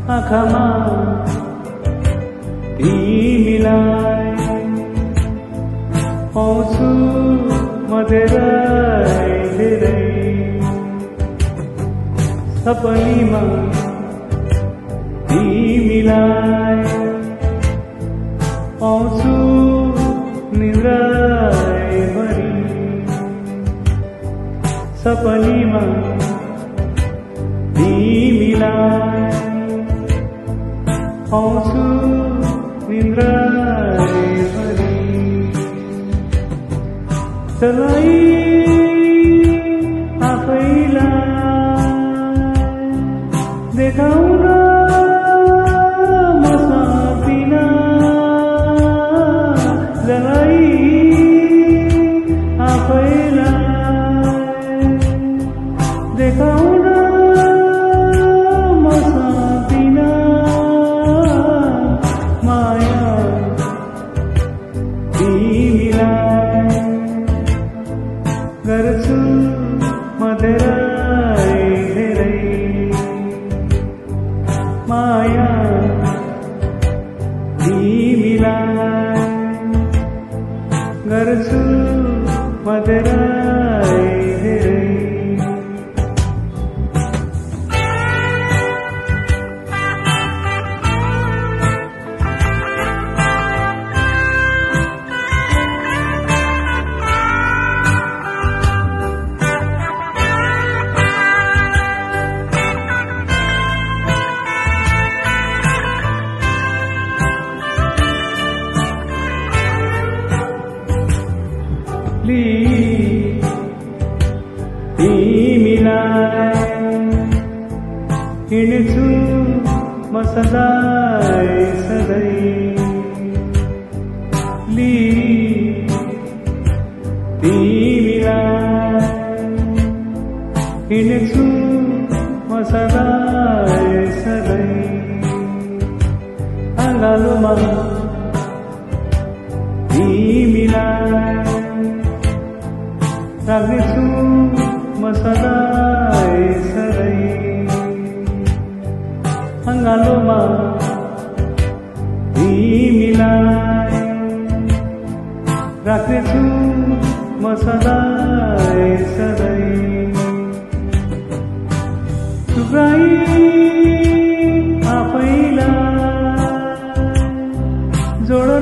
आँखामा तिमीलाई पाउँछु म धेरै सपनीमा तिमीलाई पाउँछु निन्द्राभरि सपनीमा तिमीलाई पाउँछु निन्द्राभरि चलाई आफैलाई देखाउन म सक्दिन चलाई आफैलाई देखाउन म सक्दिन माया तिमीलाई गर्छु म धेरै माया तिमीलाई गर्छु म धेरै तिमीलाई हिँड्छु म सधैँ तिमीलाई हिँड्छु म सधैँ अँगालोमा तिमीलाई राख्नेछु म सधैँ अँगालोमा तिमीलाई राख्नेछु म सधैँ टुक्राई आफैलाई जोड्न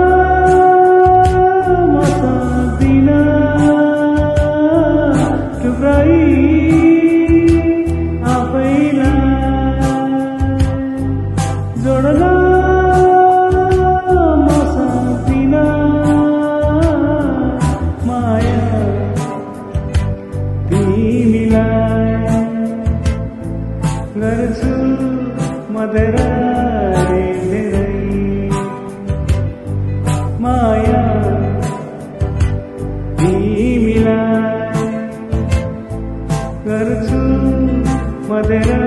म सक्दिन टुक्राई आफैलाई जोड्न म सक्दिन माया तिमीलाई गर्छु म धेरै माया तिमीलाई गर्छु म धेरै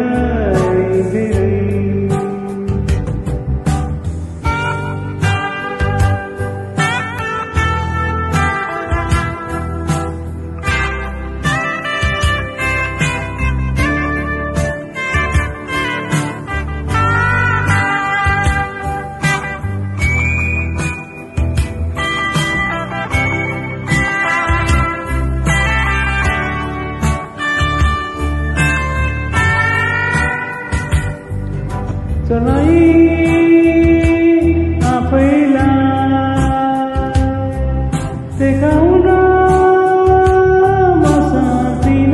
चलाई आफैलाई देखाउन म सक्दिन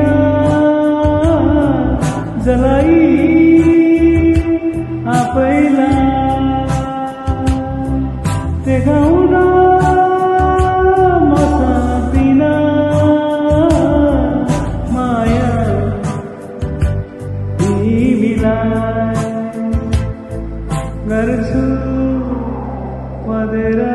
जलाई आफैलाई देखाउन म सक्दिन माया तिमीलाई गर्छु म धेरै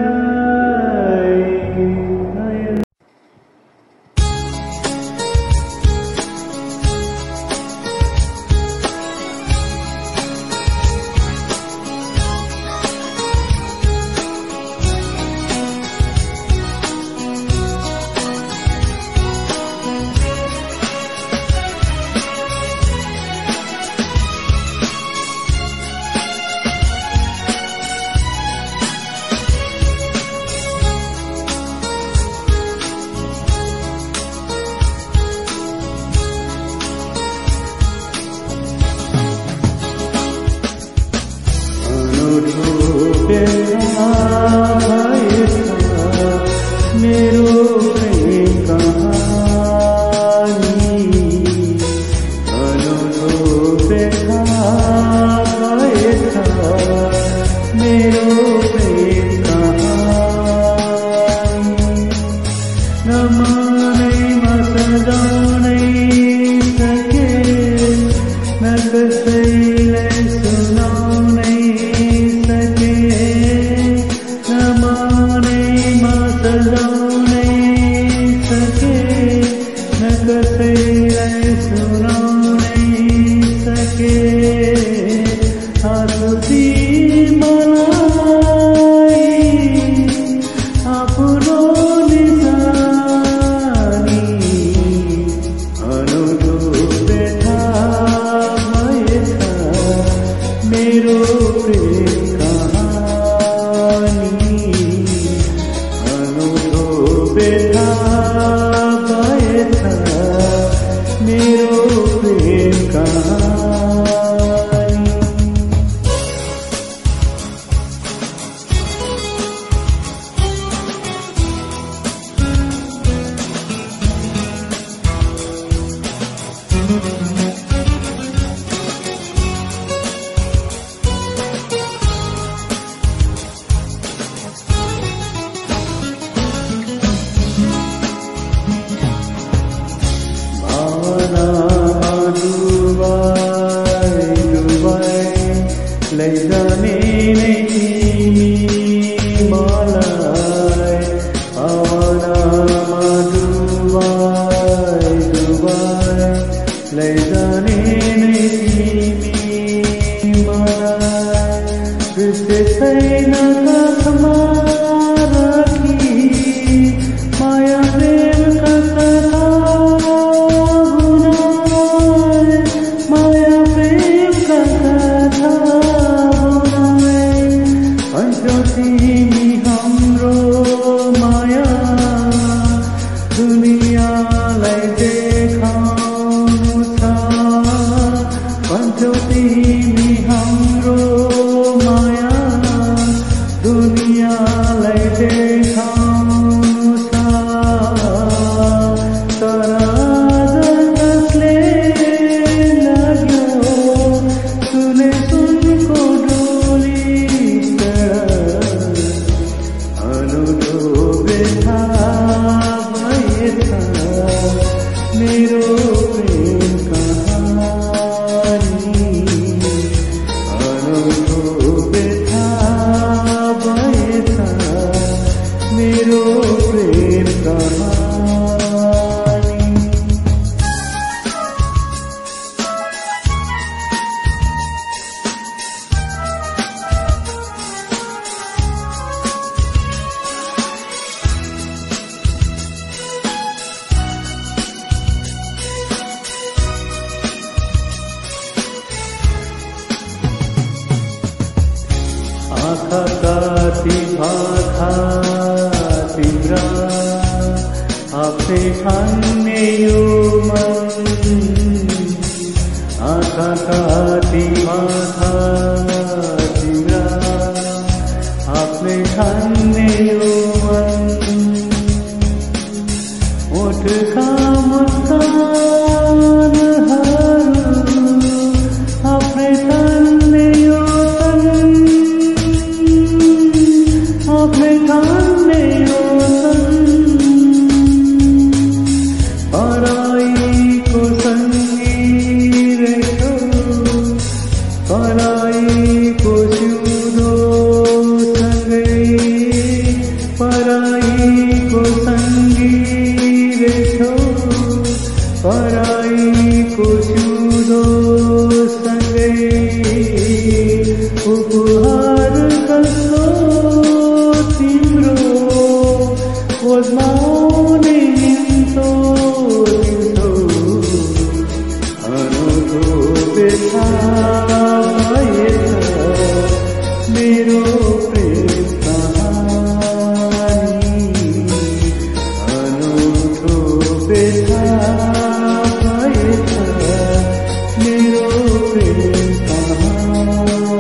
मेरो प्रेम कहानी नमानैमा सजाउनै सके न कसैलाई सुनाउनै सके नमानैमा सजाउनै सके न कसैलाई सुनाउनै सके आफूती मलाई आफ्नो निशानी अनौठो व्यथा भएछ मेरो प्रेम कहानी अनौठो व्यथा भएछ मेरो प्रेम कहानी लैजाने नै तिमी मलाई भावनामा डुबाई डुबाई लैजाने नै तिमी मलाई बिर्से छैन काखमा राखी माया प्रेमका कथा बुनाए माया प्रेमका कथा तिमी हाम्रो माया दुनियाँलाई देखाउनु छ भन्छौ तिमी हाम्रो माया दुनियाँलाई देखाउनु छ तर कसले लाग्यो सुने सुनको डोली मेरो प्रेम कहानी अनौठो व्यथा भएछ मेरो प्रेम कहानी आँखा काटी भाखा तिम्रा आफै ठान्ने यो मन आँखा काटी भाखा तिम्रा आफै ठान्ने यो मन ओठका मुस्कानहरू आफै ठान्ने यो आफै ठान्ने यो पराईको सँगी रहेछौ पराईको सिउँदो सँगै पराईको सँगी रहेछौ पराईको सिउँदो सँगै उपहार कस्तो तिम्रो खोजमाउने निम्तो दिन्छौ अनौठो व्यथा भएछ मेरो प्रेम कहानी अनौठो व्यथा भएछ मेरो प्रेम कहानी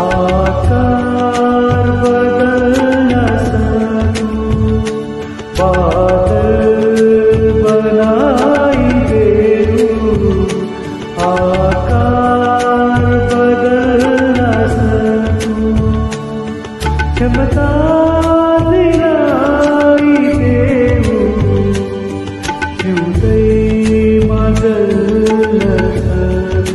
आकार बदल न सकूं, बादल बनाई देऊं, आकार बदल न सकूं, क्षमता दिलाई देऊं, जिउँदै बदल न सकूं।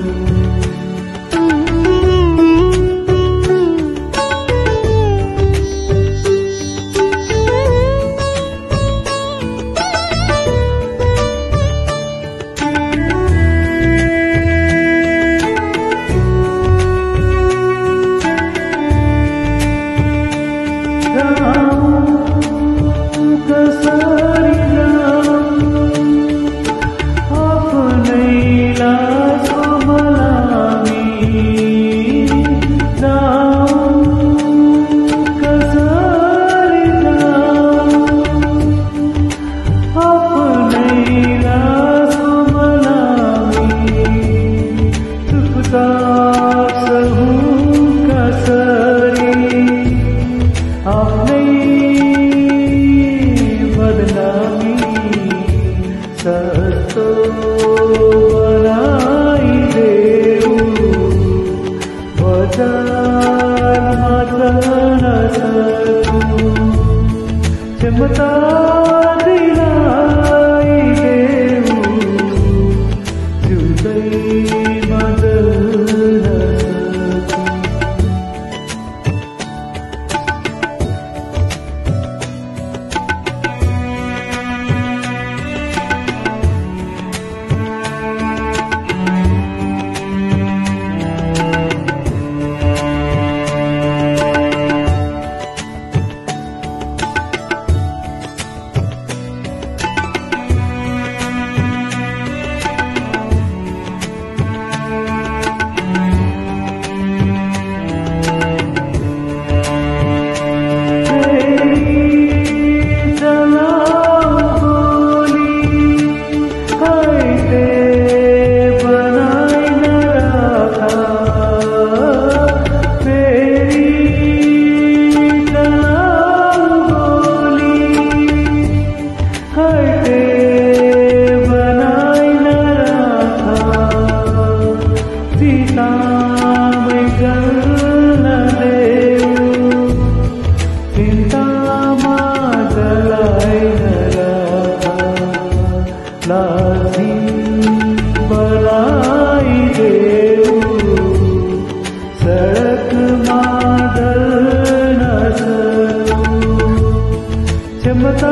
सस्तो बनाई देऊं, बजारमा चल्न सकूं, क्षमता दिलाई देऊं, जिउँदै बदल्न सकूं। बनाई देऊं, सड़कमा ढल्न सकूं, क्षमता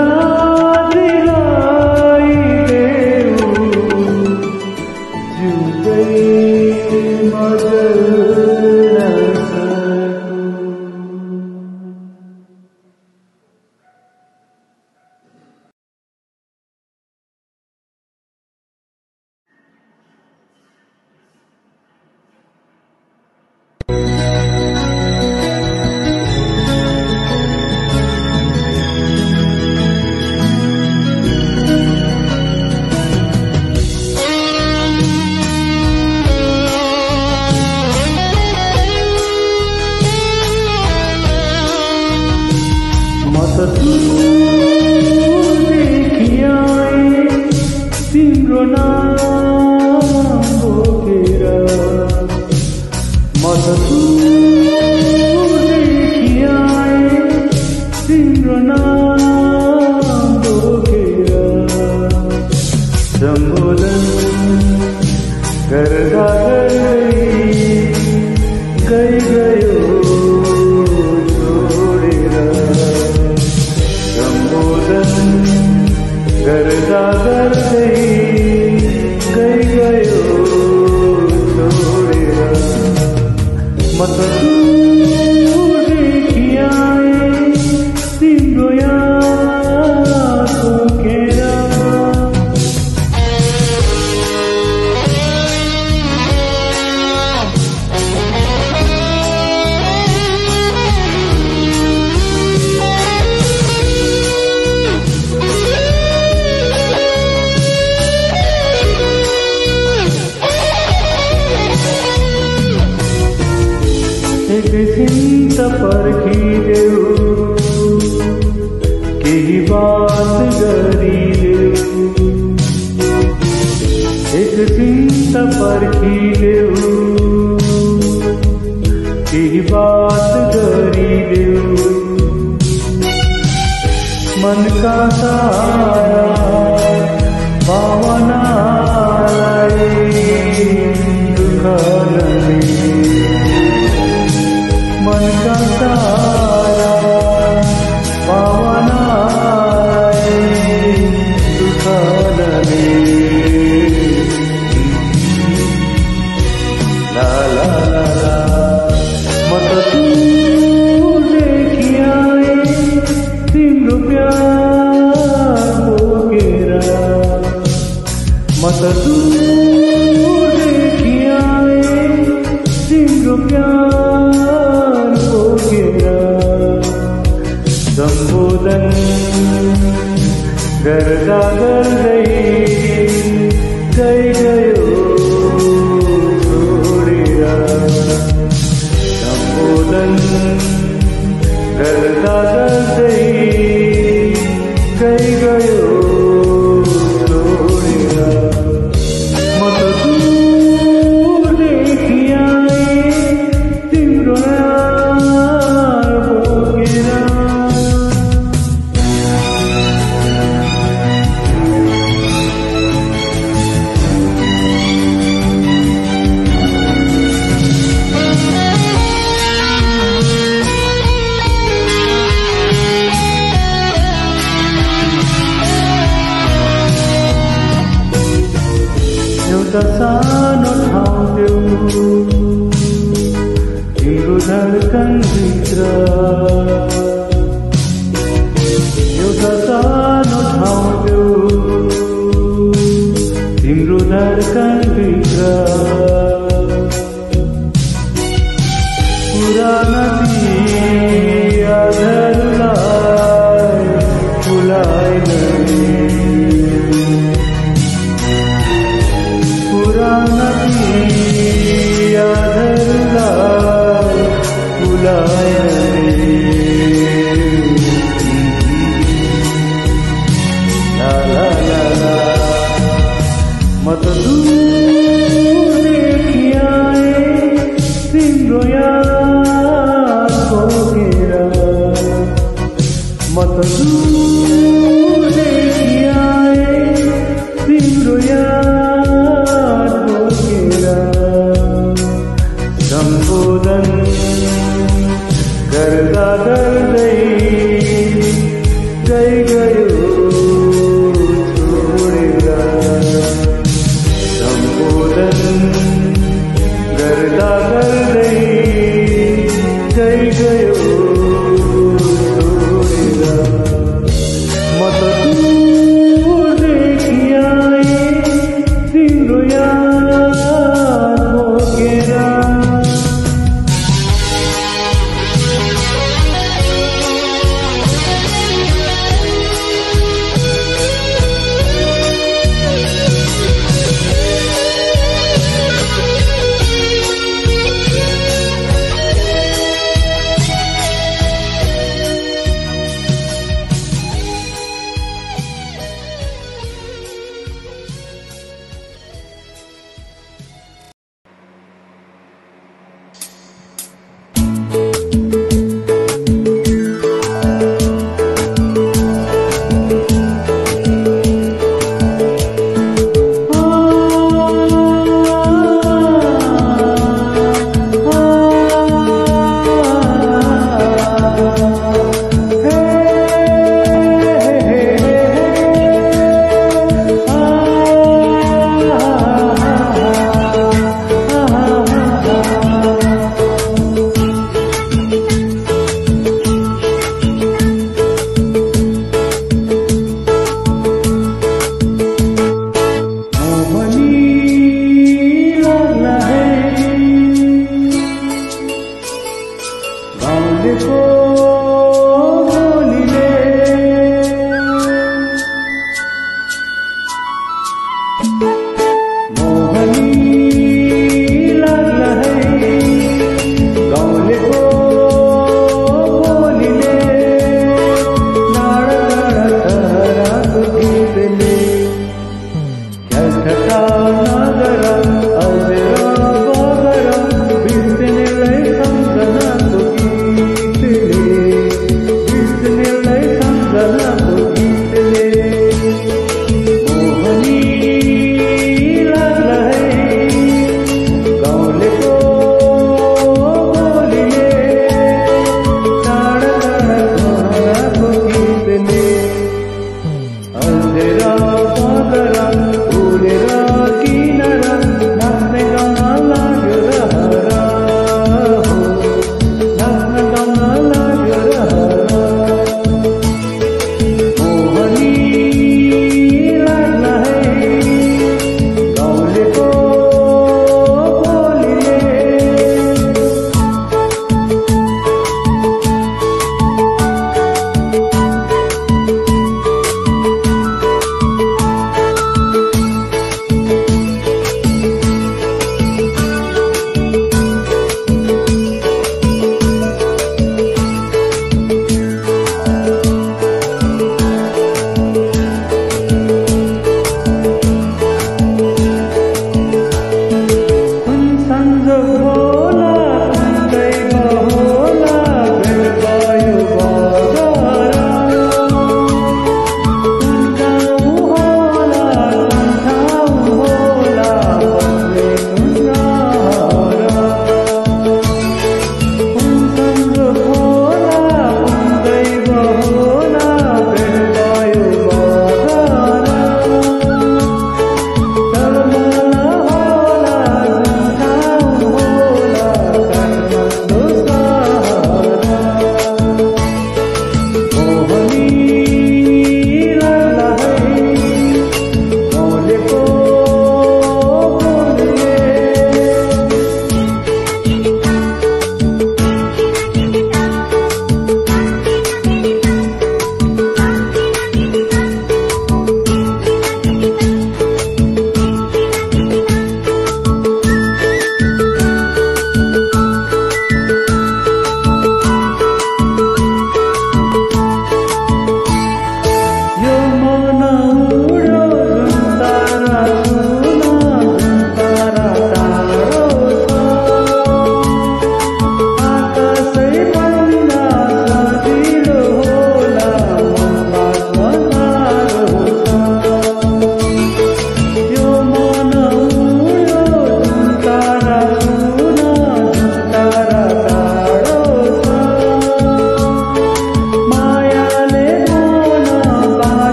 दिलाई देऊं, जिउँदै बदल्न सकूं। देखि आए तिम्रो नाम बोकेर, म त देखि आए तिम्रो नाम बोकेर, सम्बोधन गर्दा गर्दै गयो गर्दा गर्दै गयो छोडेर, म त देखि आए तिम्रो याद बोकेर। एकछिन त पर्खिदेऊ, केही बात गरिदेऊ। एकछिन त पर्खिदेऊ, केही बात गरिदेऊ। मनका सारा भावनालाई दुःख लगे, मनका सारा भावनालाई दुःख लगे। ला ला ला ला म त दूरदेखि आए तिम्रो प्यार बोकेर, म त दूरदेखि आए तिम्रो प्यार बोकेर। सम्बोधन गर्दा गर्दै गयो छोडेर, सम्बोधन गर्दा गर्दै गयो छोडेर। म त दूरदेखि आए तिम्रो नाम बोकेर। एउटा सानो ठाउँ देऊ तिम्रो धड्कनभित्र, एउटा सानो ठाउँ देऊ तिम्रो धड्कनभित्र। पुराना यादहरूलाई भुलाइन, पुराना यादहरूलाई भुलाइन। ला ला ला ला म त दूरदेखि आए तिम्रो याद बोकेर, म त दूरदेखि आए तिम्रो याद बोकेर। सम्बोधन गर्दा गर्दै गयो छोडेर, सम्बोधन गर्दा गर्दै गयो छोडेर। म त दूरदेखि आए तिम्रो याद बोकेर। मोहनी लागला है गाउँलेको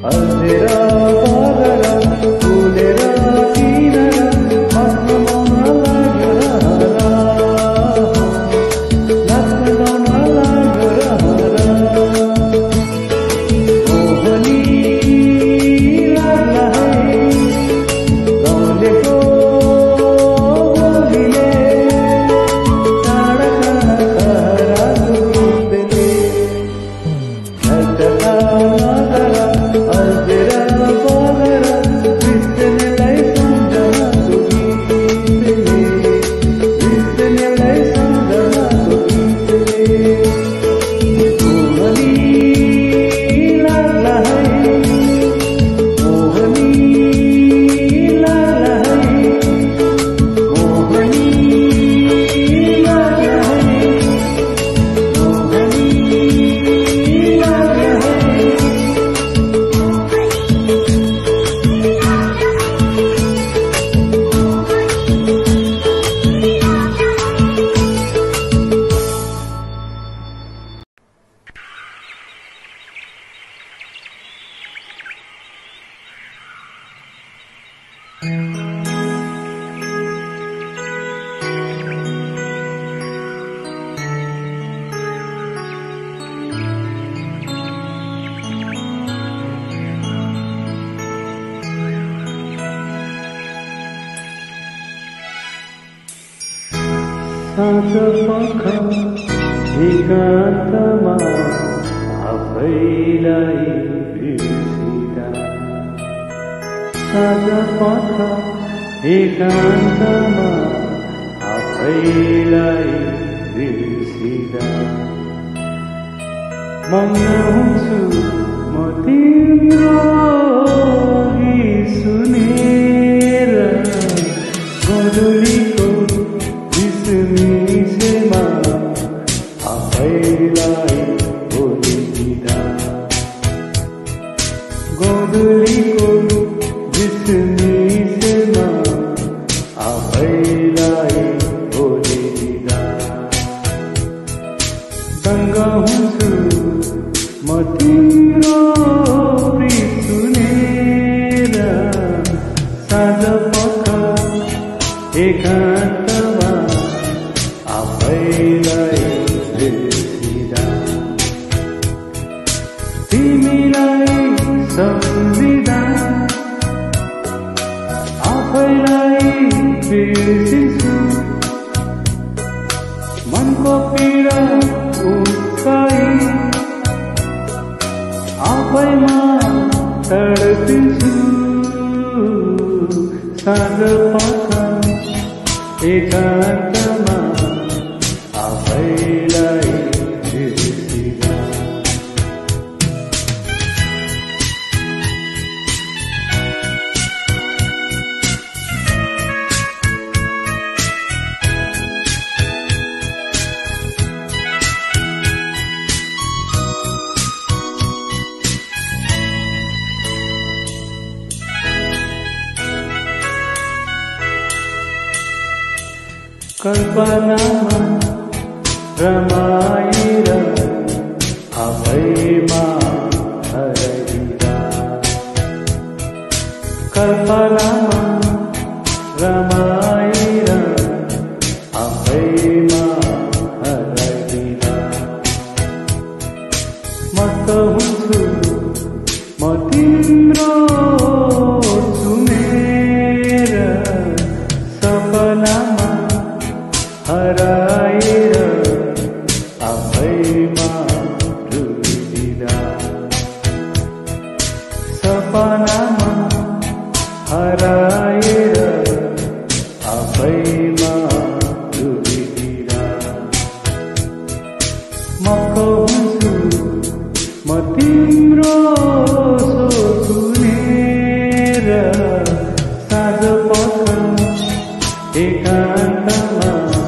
अल्झेर बगेर फुलेर किनेर मनमा मन लाग्यो र नाच्न गाउन लाग्यो र मोहनी लाग्ला है गाउँलेको बोलीले टाढा टाढा गीतले झट्का नगर अल्झेर बगेर बिर्सनेलाई सम्झनाको गीतले बिर्सनेलाई सम्झनाको गीतले मोहनी लाग्ला है मोहनी लाग्ला है मोहनी लाग्ला है मोहनी लाग्ला है साँझ पख एकान्तमा आफैलाई बिर्सिँदा साँझ पख एकान्तमा आफैलाई बिर्सिँदा मग्न हुन्छु म तिम्रो गीत सुनेर गोधुलीको झिसमिसेमा आफैलाई भुलिदिँदा गोधुलीको झिसमिसेमा आफैलाई भुलिदिँदा सँग हुन्छु म तिम्रो प्रीत सुनेर साँझ पख एकान्तमा आफैलाई बिर्सिँदा तिमीलाई सम्झिँदा आफैलाई बिर्सिन्छु मनको पीडा उकाई आफैमा तडपिन्छु साँझ पख एकान्तमा आफैलाई बिर्सिँदा कल्पनामा रमाएर आफैमा हराइदिँदा कल्पनामा रमाएर आफैमा हराइदिँदा मस्त हुन्छु म तिम्रो सुनेर सपनामा हराएर आफैमा डुबिदिँदा सपनामा हराएर आफैमा डुबिदिँदा मक्क हुन्छु म तिम्रो सुनेर साँझ पख एकान्तमा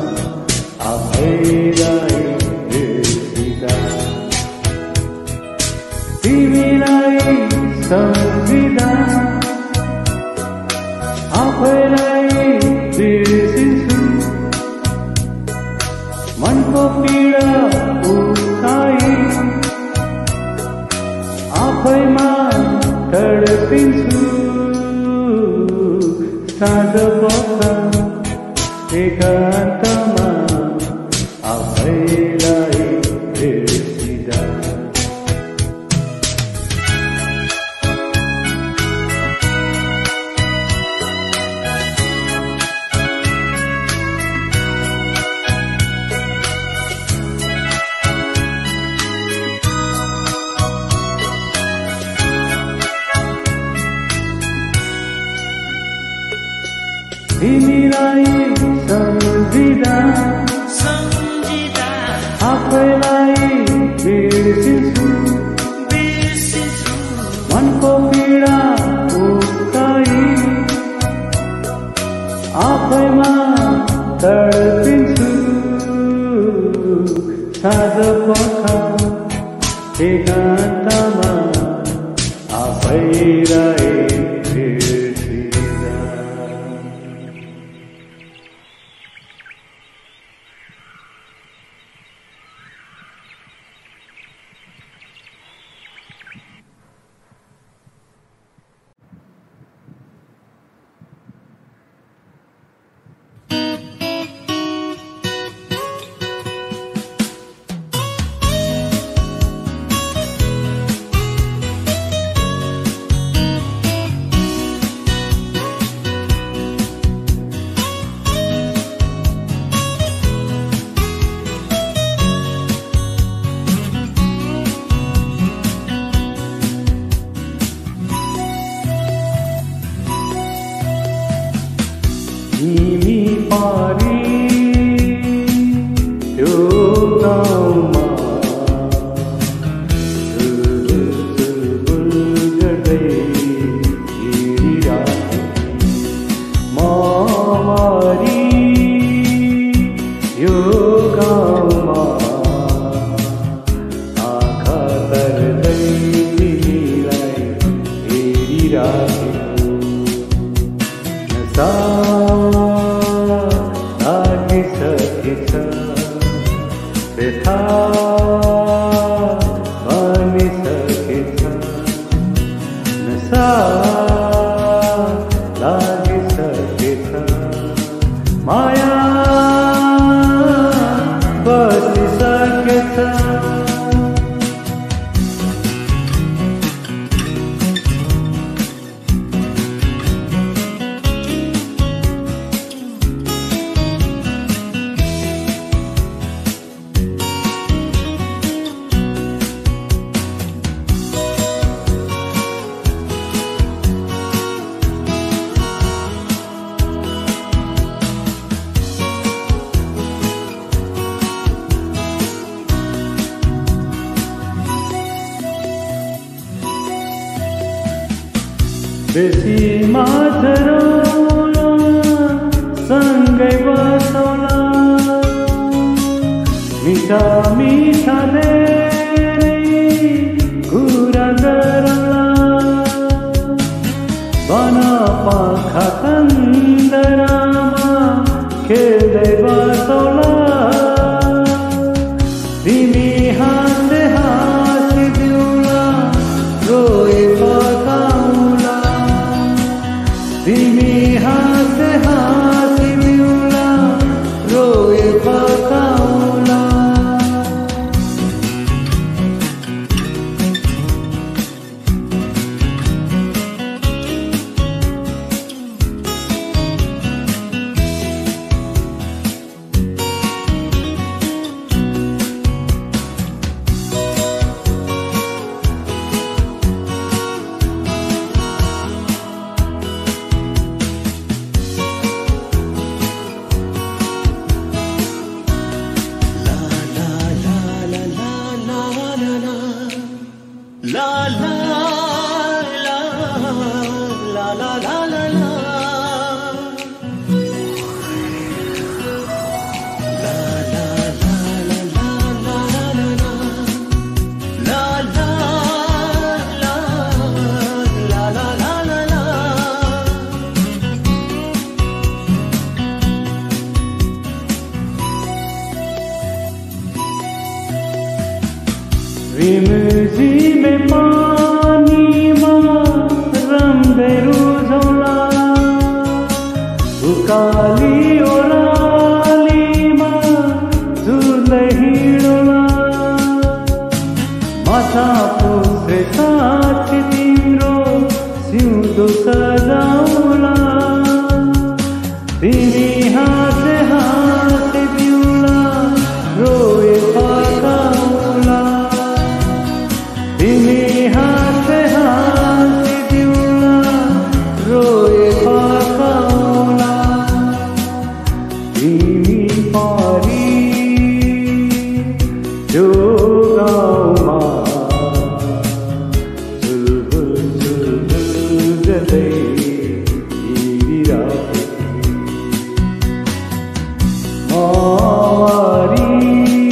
आफैलाई बिर्सिँदा तिमीलाई सम्झिँदा आफैलाई बिर्सिन्छु मनको पीडा उठाई आफैमा तडपिन्छु साँझ पख एकान्तमा आफैलाई बिर्सिदा तिमीलाई सम्झिँदा आफैलाई बिर्सिन्छु मनको पीडा उक्ताई आफैमा तडपिन्छु साँझ पख एकान्तमा आफैलाई तिमी पारी त्यो गाउँमा चुलबुल गर्दै हिँडिराखे मारी यो गाउँमा आँखा तर्दै तिमीलाई हेरिराखेको नसा लागिसकेछ व्यथा बनिसकेछ नसा लागिसकेछ माया बसिसकेछ बेसी माथरौला सँगै बसौला मिठा मिठा धेरै कुरा गरौला बन पाखा कन्दरामा खेल्दै बसौला तिमी हाँसे हाँसिदिउला रोए पकाउला तिमी हाँसे हाँसिदिउला रोए पकाउला गीतको सजाउला तिमी हाँसे हाँसे दिउला रोए फकाउला तिमी हाँसे हाँसे दिउला रोए फकाउला तिमी परी जो गाउँमा झुलबुल झुलबुल जतै हिँडिराखे मरी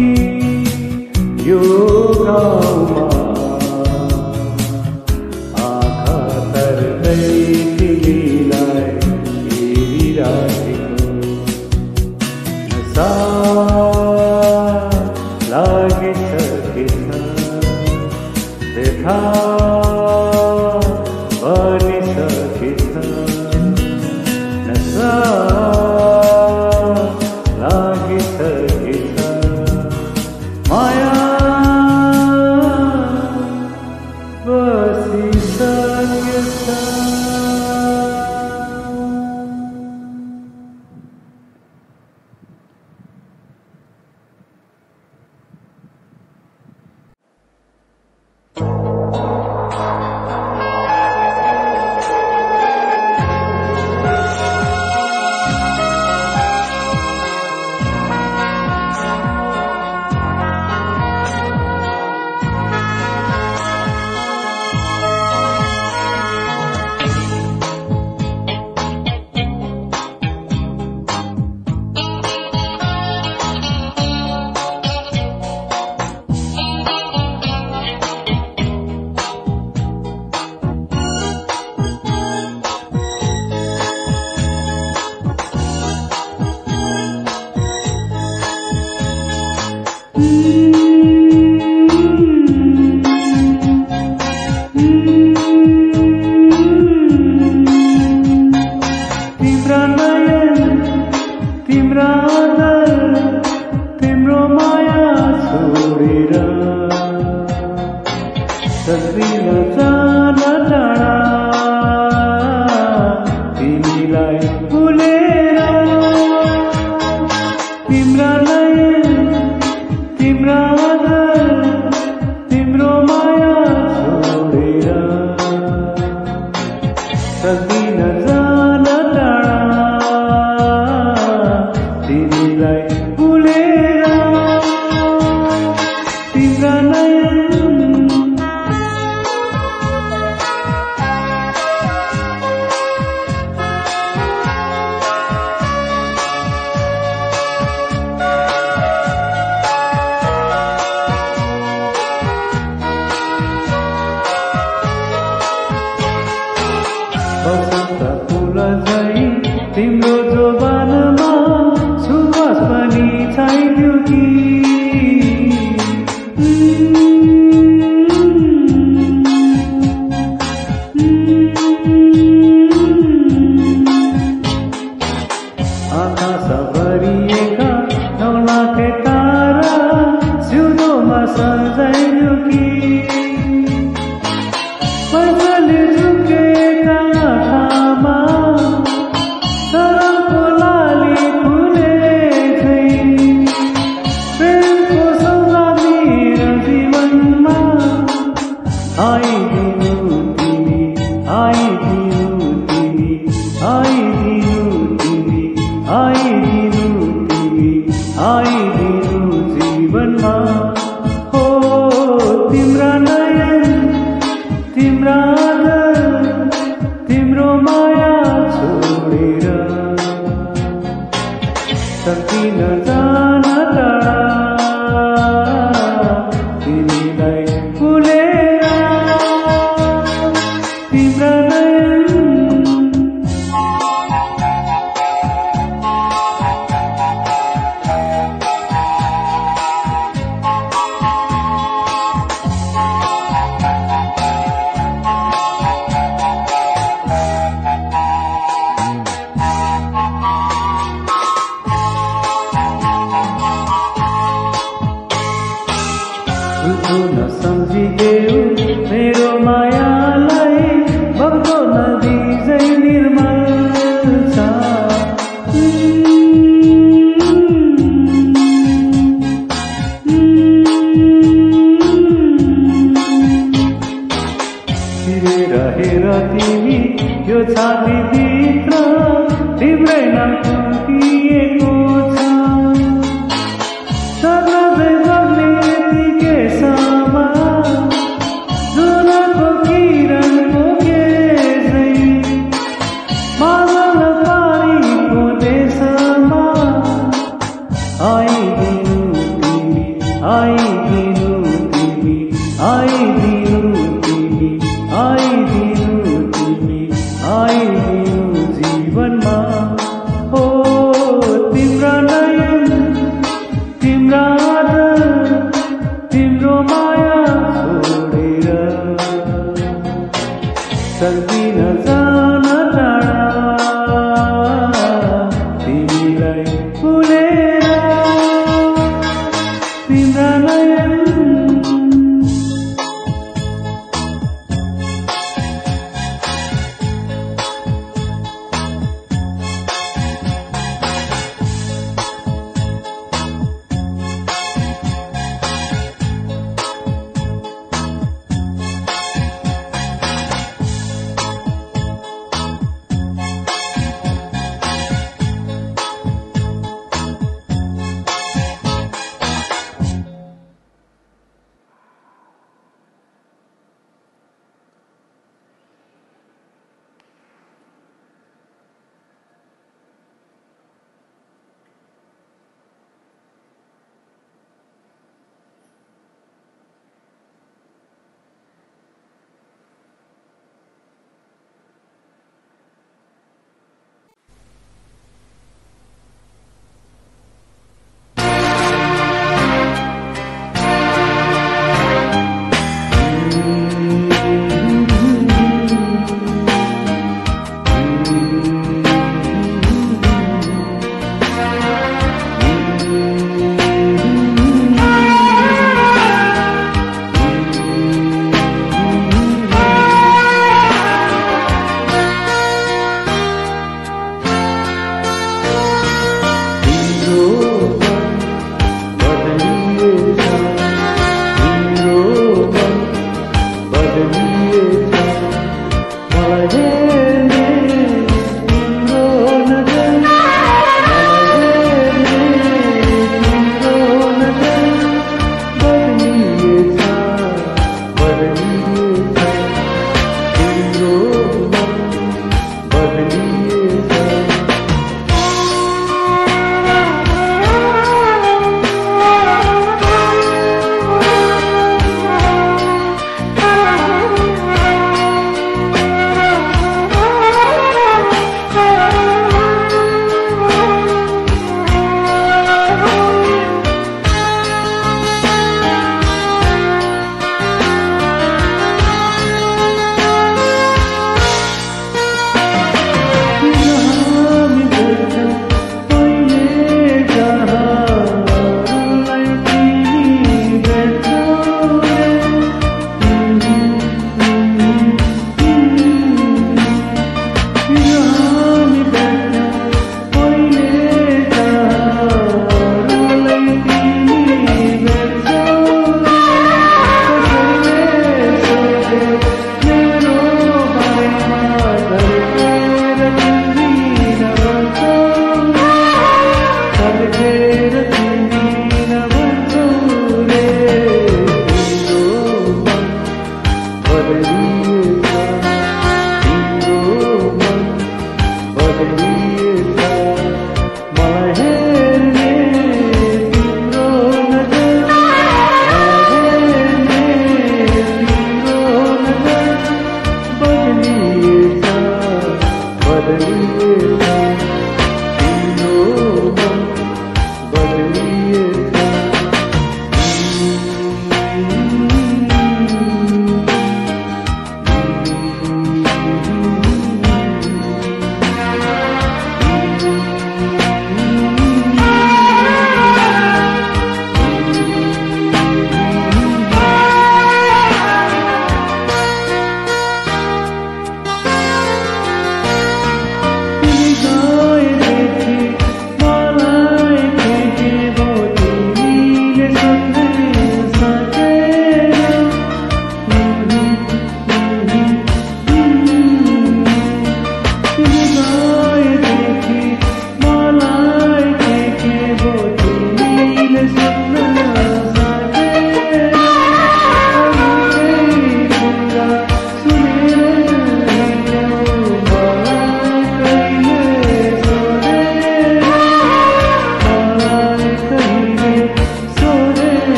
यो गाउँमा आँखा तर्दै तिमीलाई हेरिराखेको नसा लागिसकेछ देखा बनिसकेछ नसा लागिसकेछ माया बसिसकेछ तिम्रा नयन तिम्रा आदर तिम्रो माया छोडेर सक्दिन जान टाढा तिमीलाई भुलेर तिम्रा नयन तिम्रा आदर तिम्रो माया छोडेर सक्दिन जान टाढा तिमीलाई भुलेर तिम्रा नयन बसन्त फुल झै तिम्रो जोबानमा सुवास पनि छाइदियो कि आकाश भरिएका 9 लाख तारा सिउँदोमा सजाइदियो कि पैसाले झुकेका आँखामा सरको लाली यो छातीभित्र तिम्रै नाम थुकिएको छ सर्दै बग्ने यतिकै समा जुनको किरणको केसै मादल पारीको देशमा आइदिनु तिमी आइदिनु तिमी आइदिनु तिमी आइदिनु तिमी आइदिनु जीवनमा हो तिम्रा नयन तिम्रा आदर तिम्रो माया छोडेर सक्दिन जान टाढा तिमीलाई भुलेर तिम्रा नयन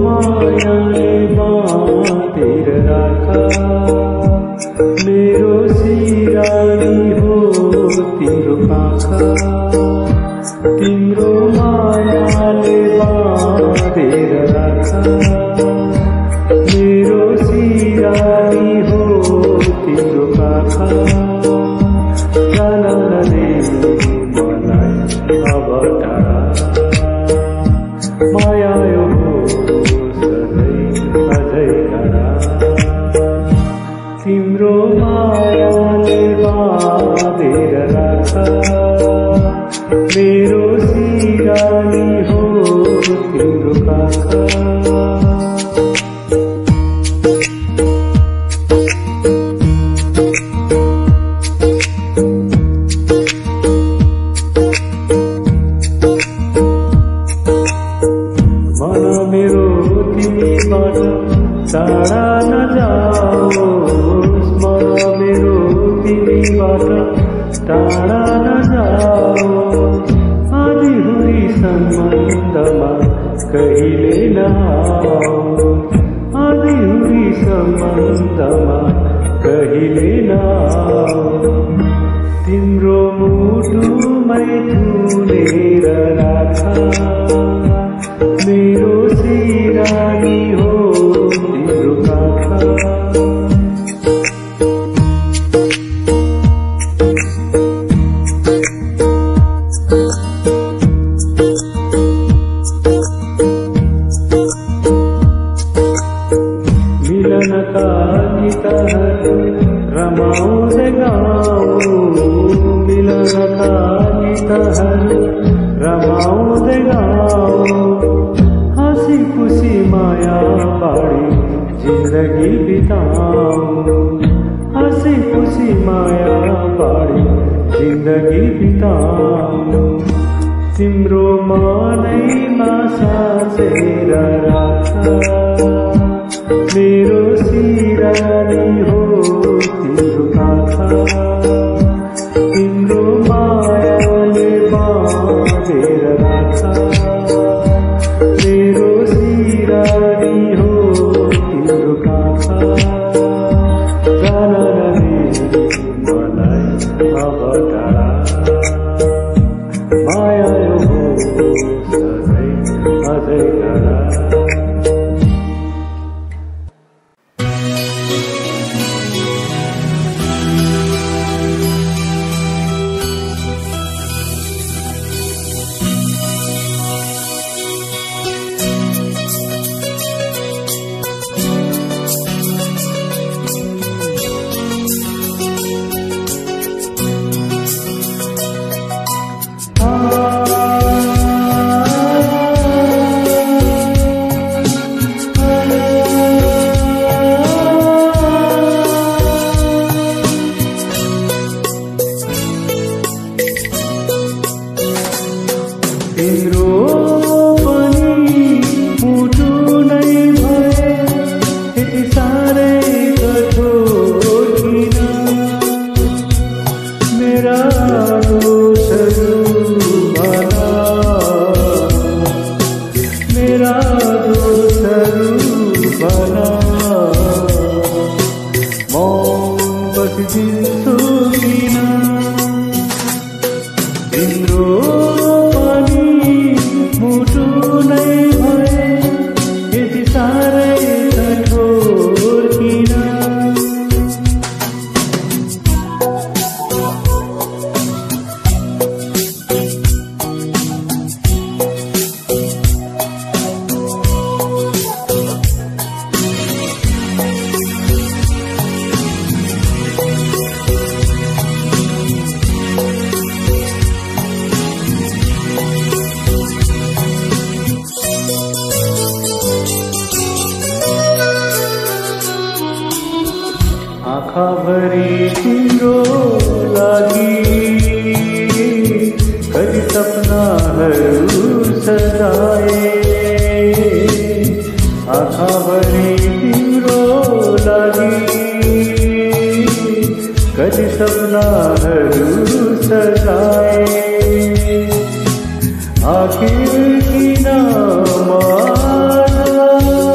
मायाले बाँधेर राख मेरो सिरानी हो तिम्रो पाखा तिम्रो मायाले बाँधेर राख मेरो सिरानी हो तिम्रो पाखा जान नदे मलाई अब टाढा माया यो सधैँ अझै टाढा तिम्रो मायाले बाँधेर राख मेरो सिरानी हो तिम्रो पाखा टाढा नजाओस् मन मेरो तिमीबाट टाढा नजाओस् आँधीहुरी सम्बन्धमा कहिले नआओस् आँधीहुरी सम्बन्धमा कहिले नआओस् तिम्रो मुटुमै थुनेर राख मेरो सिरानी हो तिम्रो पाखा मिलनका गीतहरू रमाउँदै गाउँ मिलनका गीतहरू रमाउँदै गाउँ हँसी खुसी माया बाड़ी जिंदगी बिताऊं हँसी खुसी माया बाड़ी जिंदगी बिताऊं तिम्रो मनैमा सासेर राख मेरो सिरानी हो तिम्रो पाखा तिम्रो मायाले बाँधेर राख मेरो सिरानी हो तिम्रो पाखा जान नदे मलाई अब टाढा माया यो सधैँ अझै टाढा आँखाभरि तिम्रो लागि कति सपनाहरू सजाए आँखाभरि तिम्रो लागि कति सपनाहरू सजाए आखिर किन माया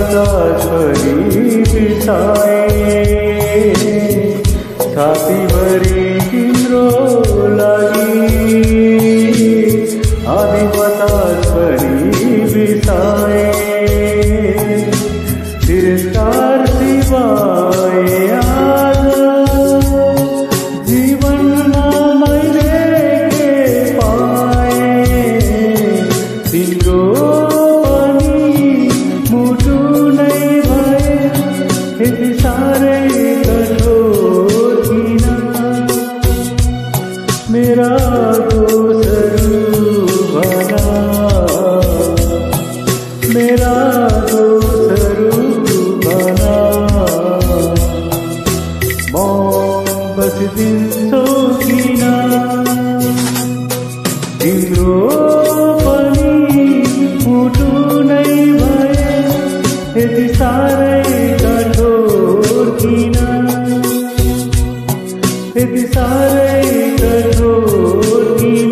बतास पनि बिसाए छातीभरि तिम्रो लागि आधी बतास पनि बिसाए तिरस्कार सिवाय आज जीवनमा मैले के पाए तिम्रो पनि मुटु नै भए यति साह्रै कठोर किन मेरा दोषहरू भला मेरा दोषहरू भला म बसिदिन्छु किन तिम्रो पनि मुटु नै भए यति साह्रै कठोर किन यति साह्रै कठोर किन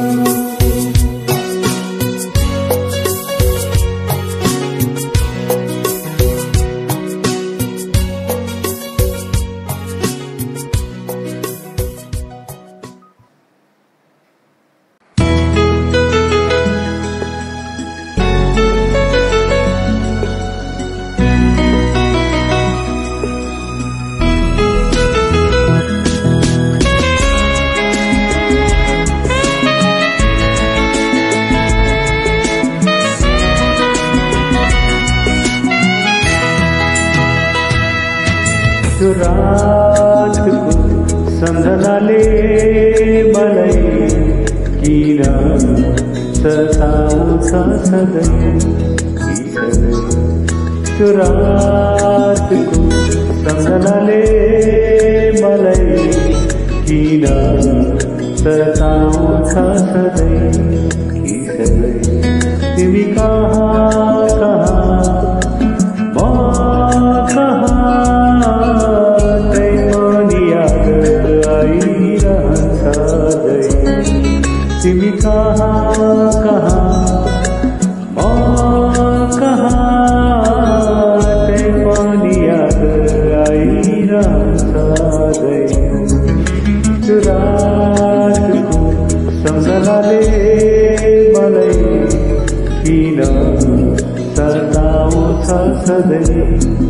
त्यो रातको सम्झनाले मलाई किन सताउँछ सधैँ त्यो रातको सम्झनाले मलाई किन सताउँछ सधैँ तिमी कहाँ तिमी कहाँ तै पनि याद आइरहन्छ त्यो रातको सम्झनाले मलाई किन सताउँछ सधैँ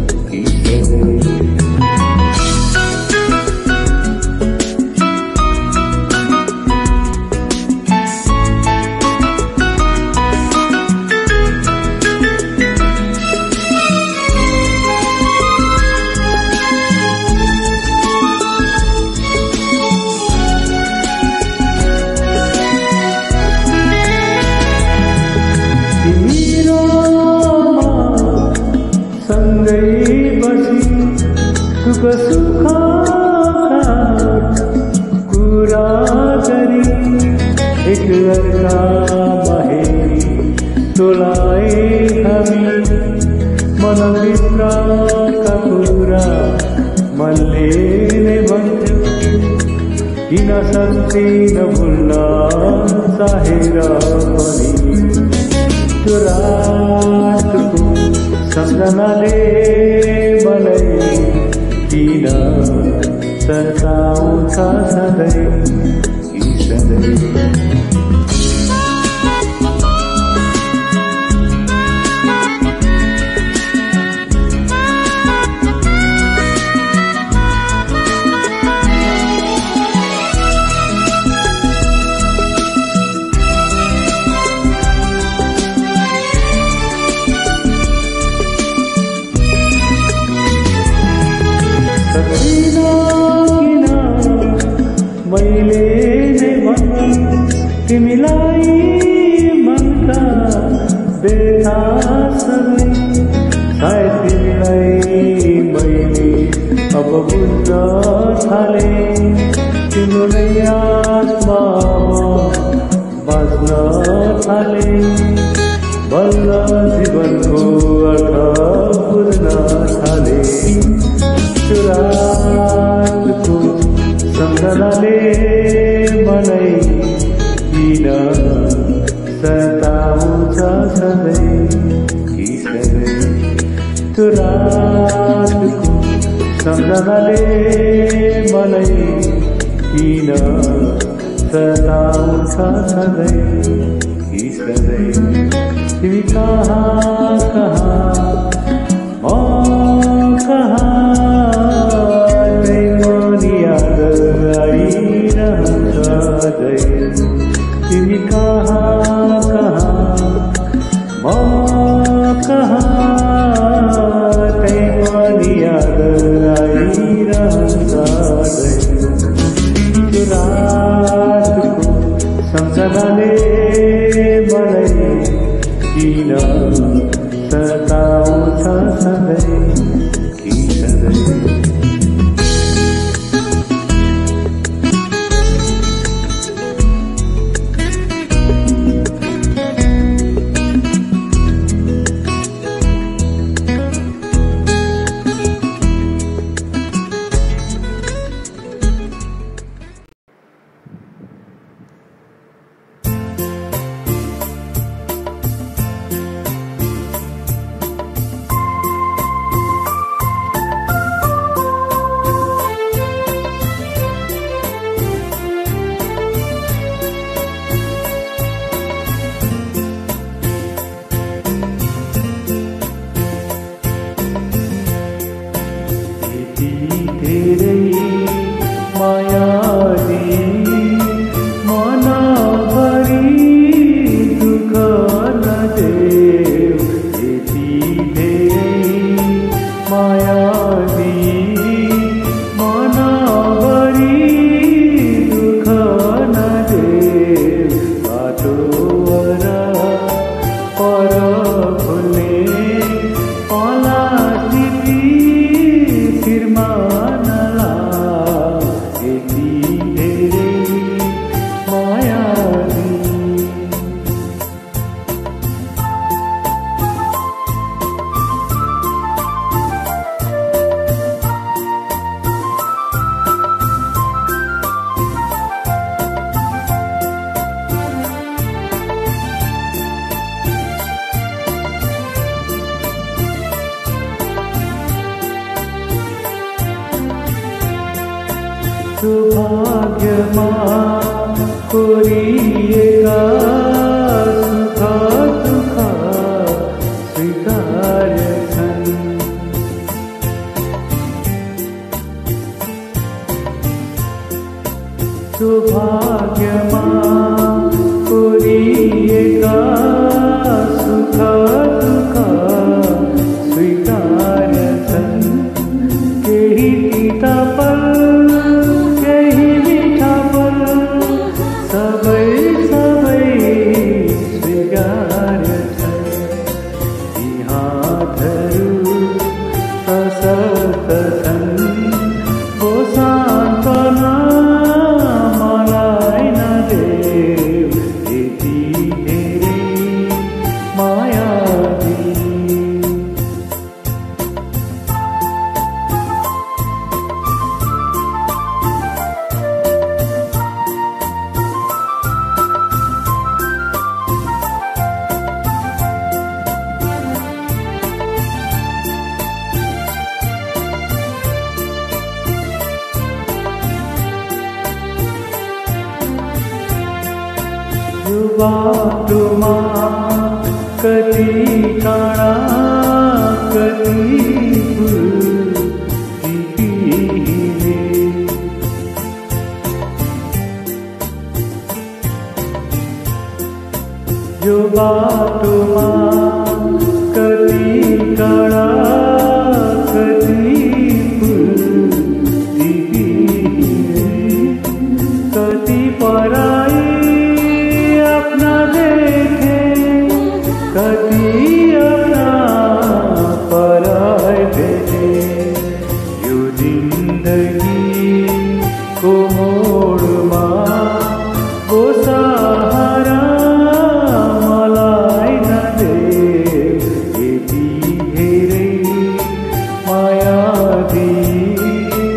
सुखका कुरा गरी एक अर्कामा हेरी तोलाए हामी मनभित्रका कुरा मनले नै भन्थ्यो किन सक्दिन भुल्न चाहेर पनि त्यो रातको सम्झनाले मलाई किन सताउँछ सधैँ सधैँ मैले नै भने तिमीलाई मनका व्यथा सधैँ सायद तिमीलाई मैले अब बुझ्न थाले तिम्रो नै आत्मामा बाँच्न थाले बल्ल जीवनको अर्थ बुझ्न थाले त्यो रातको सम्झनाले मलाई किन सताउँछ सधैँ सधैँ त्यो रातको सम्झनाले मलाई किन सताउँछ सधैँ कि सधैँ तिमी कहाँ कहाँ म कहाँ तिमी याद आइरहन्छ सधैँ तिमी कहाँ कहाँ म कहाँ तिमी याद आइरहन्छ सधैँ त्यो रातको सम्झनाले मलाई किन सताउँछ सधैँ कि सधैँ सौभाग्यमा कोरिएका सुख दुःख स्वीकार्छन् सौभाग्यमा कोरिएका सुख दुःख स्वीकार्छन् केही तिता पल बाटोमा कति काँडा कति फुल टिपिले यो बाटोमा कति काँडा कति फुल टिपिले कति पराई कति अपना पराई भेटे यो जिन्दगी को मोडमा वो सहारा मलाई नदेऊ यति धेरै माया दिई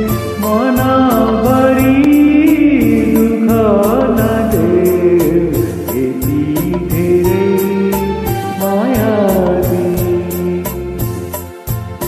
मनभरि दुःख नदेऊ यति धेरै माया दिई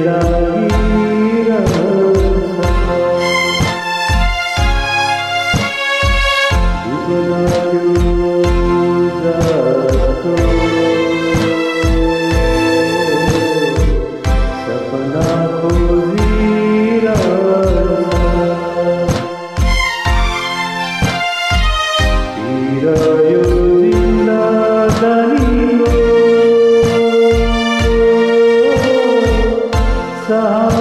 Sa